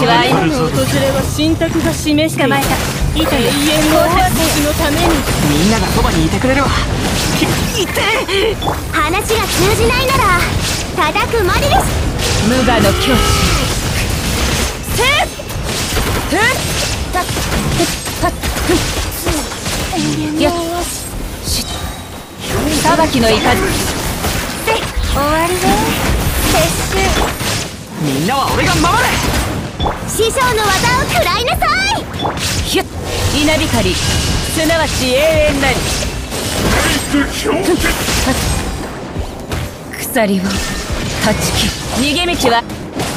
は今の訪れは神託が示していた。永遠の私のためにみんながそばにいてくれるわ。いて話が通じないなら叩くまでです。 無我の境地。せっふっやっ裁きの雷。 終わりね。撤収。 みんなは俺が守れ。 師匠の技を食らいなさい。 ひゅっ稲光、すなわち永遠なり。鎖を断ち切る。逃げ道は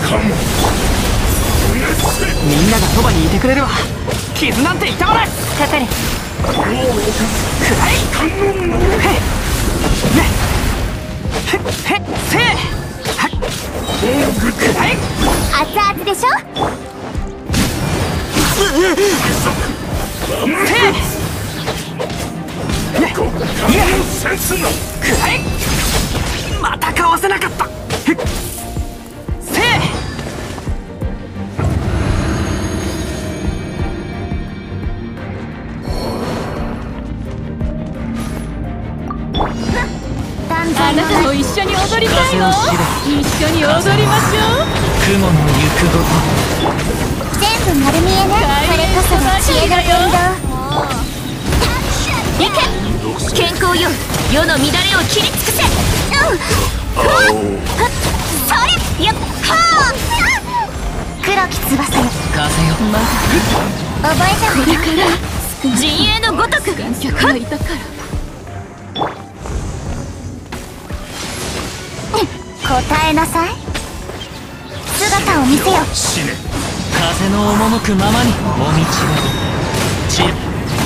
みんながそばにいてくれるわ。傷なんて痛まない。かかれ。くらい。せい。くらい。 熱々でしょ。 またかわせなかった。せい。あなたも一緒に踊りたいの？一緒に踊りましょう。雲の行くごと全部丸見えね。これこそが知恵の伝道。行け健康よ。世の乱れを切り尽くせ。それやっはあ。黒き翼よ。 風よ。ま覚えたわよ。 陣営のごとく観客がいたから。 答えなさい。姿を見せよ。 死ね。風の赴くままにもみちは知識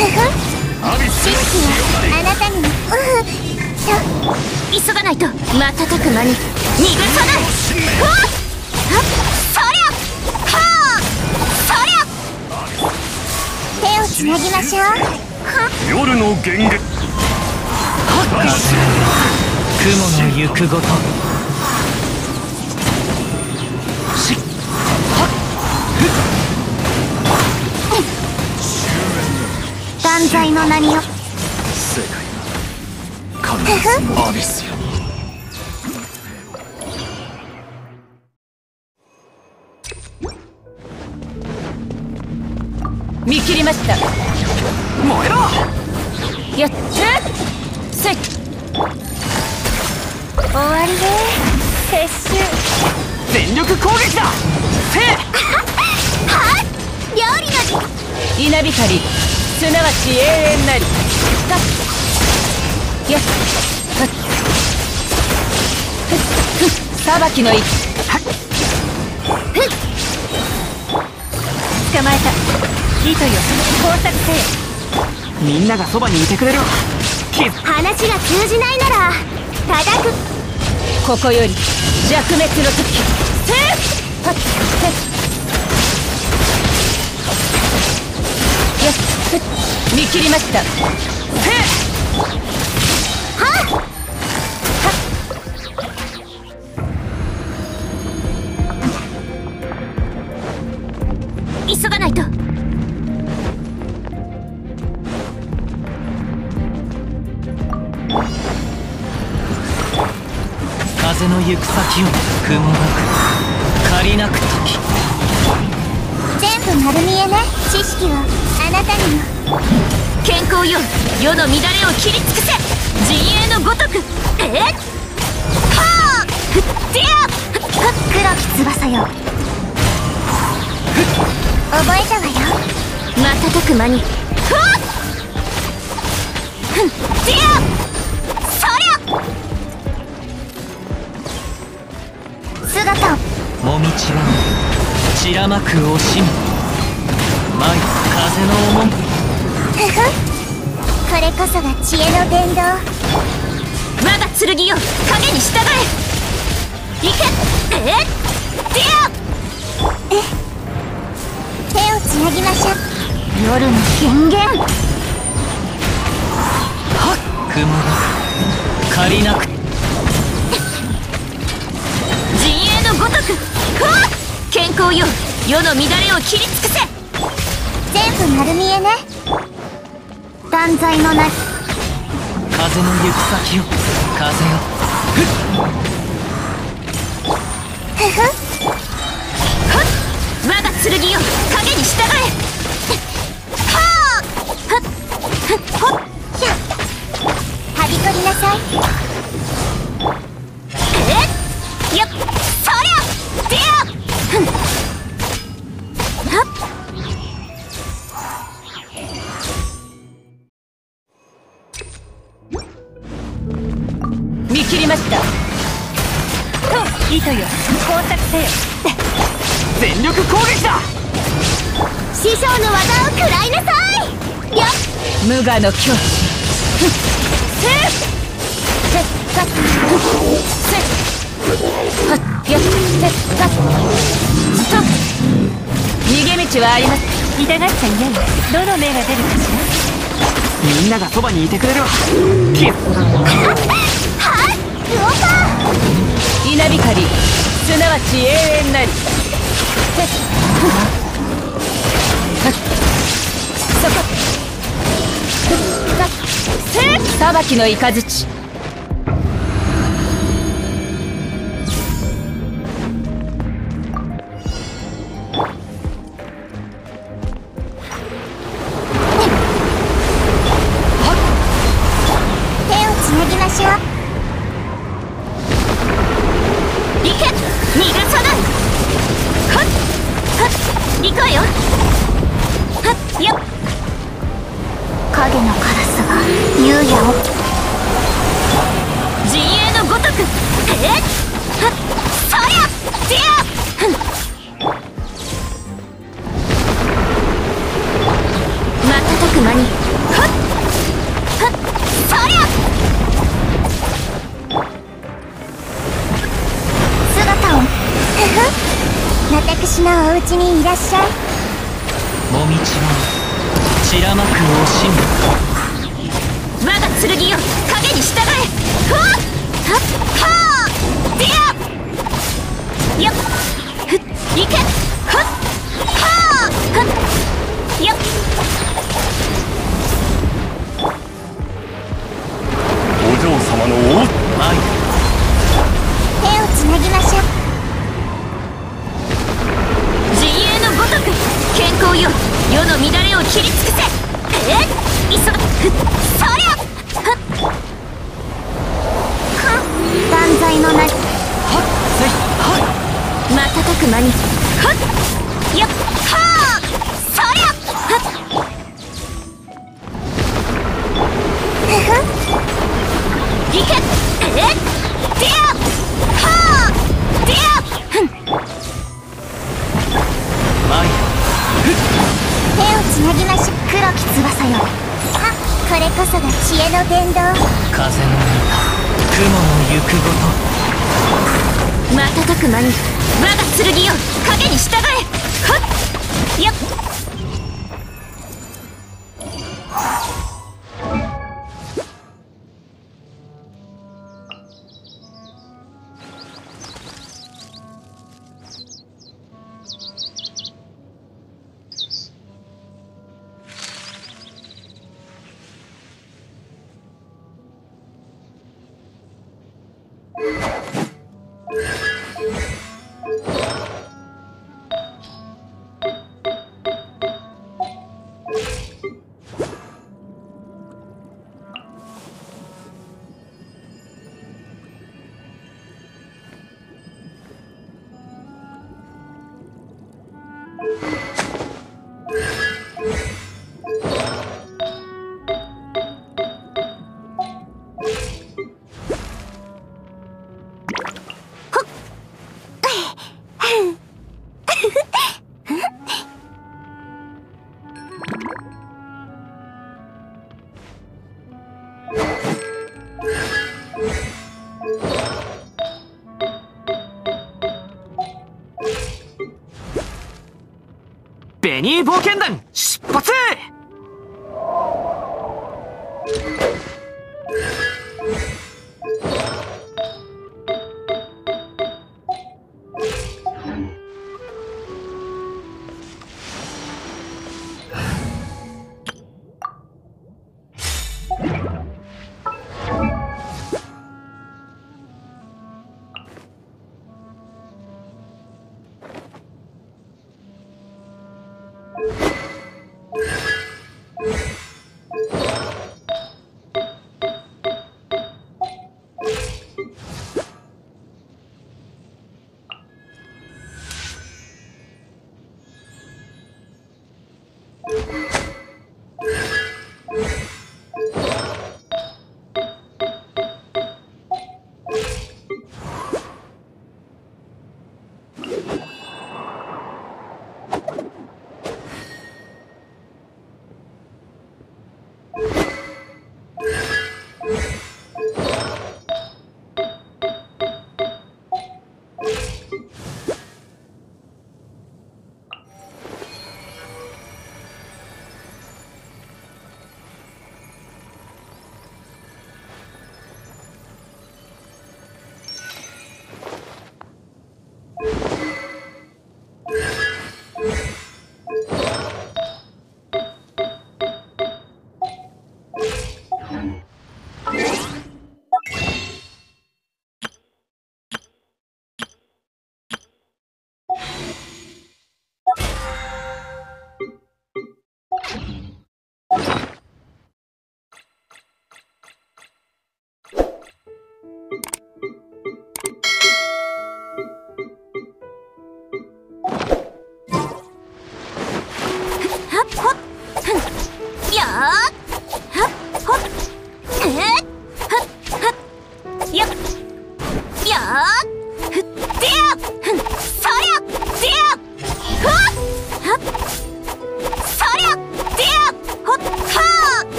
はあなたにも急がないと。瞬く間に逃がさない。そりゃはあ。そりゃ手をつなぎましょう。 夜の幻月。 雲の行くごと断罪の名によ。 世界は必ずアビスよ。 見切りました。燃えろ。やってせい。 終わりで撤収。 全力攻撃だ。せい。 はっ料理の時間。 稲光、すなわち永遠なり。やっ裁きの一。捕まえた。糸よ、工作せよ。みんながそばにいてくれるわ。 話が通じないなら叩く。 ここより弱滅の時。せっ見切りました。 急がないと。 風の行く先を雲なく借りなく時。 全部丸見えね。知識はあなたにも。健康よ。世の乱れを切り尽くせ。陣営のごとく。はあ。ふってや。黒き翼よ。覚えたわよ。瞬く間に。ふってや。そりゃ。姿を。 もみちは散らまく惜しみ。舞風の赴く。 これこそが知恵の伝道。我が剣よ、影に従え。行け。手をつなぎましょう。夜の権限。 雲が借りなく。 陣営のごとく。健康よ。 世の乱れを切り尽くせ。 全部丸見えね。断罪のな風の行く先よ、風よ。 ふふ我が剣よ、影に従え。はあはっほっひゃはびこりなさい。 よっ、そりゃでやはっ。見切りました。と糸よ、工作せよ。 全力攻撃だ。 師匠の技を食らいなさい。よっ無我の境地。せっせっかっせっはっやっせっかっストップ。逃げ道はあります。痛がっちゃいない。どの目が出るかしら。 みんながそばにいてくれるわ。キッはいルオパ稲光、すなわち永遠なり。せっはっそこせっ裁きの雷。 手をつなぎましょう。 行け、逃がさない。はっはっ行くわよ。はっよっ。 影のカラスが優也を陣営のごとく。はっそりゃでやふん。瞬く間にはっはっそりゃ。 姿をふふ私のお家にいらっしゃい。 もみちは散らまく惜しむ。 我が剣よ、影に従え。はっはっはあでやよっふっ行け。はっはあはっよっ。 お嬢様の王。 愛手をつなぎましょう。 陣営のごとく健康よ、世の乱れを切り尽くせ。急ぐふっそりゃはっ断罪のなはっせいはっ。 瞬く間にはっよっはあそりゃはっふふ行け。でやはあでやふん。 愛手をつなぎましょう。黒き翼よ。はこれこそが知恵の伝道。 風の雲の行くごと。 瞬く間に我が剣よ、影に従え。はっよっ。 ベニー冒険団出発。